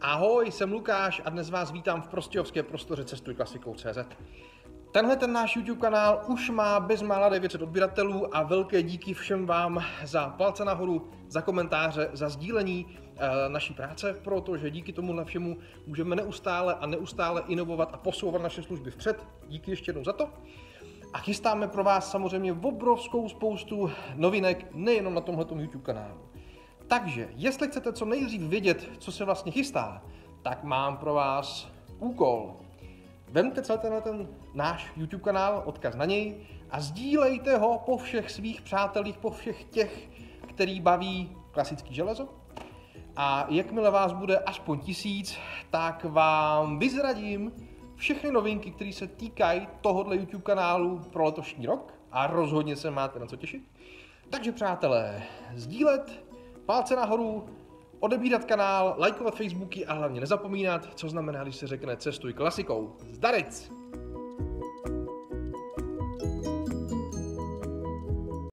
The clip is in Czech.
Ahoj, jsem Lukáš a dnes vás vítám v prostějovské prostoře Cestujklasikou.cz. Tenhle ten náš YouTube kanál už má bezmála 900 odběratelů a velké díky všem vám za palce nahoru, za komentáře, za sdílení naší práce, protože díky tomu všemu můžeme neustále inovovat a posouvat naše služby vpřed. Díky ještě jednou za to. A chystáme pro vás samozřejmě obrovskou spoustu novinek nejenom na tomhletom YouTube kanálu. Takže, jestli chcete co nejdřív vědět, co se vlastně chystá, tak mám pro vás úkol. Vemte celý ten náš YouTube kanál, odkaz na něj, a sdílejte ho po všech svých přátelích, po všech těch, který baví klasický železo. A jakmile vás bude aspoň 1000, tak vám vyzradím všechny novinky, které se týkají tohohle YouTube kanálu pro letošní rok. A rozhodně se máte na co těšit. Takže přátelé, sdílet, palce nahoru, odebírat kanál, lajkovat Facebooky a hlavně nezapomínat, co znamená, když se řekne Cestuj klasikou. Zdarec!